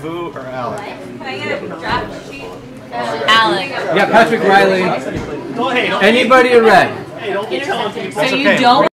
Who or Alec? Can I get a draft sheet? Alec. Yeah, Patrick Riley. Anybody in red. Hey, don't be telling people. So you don't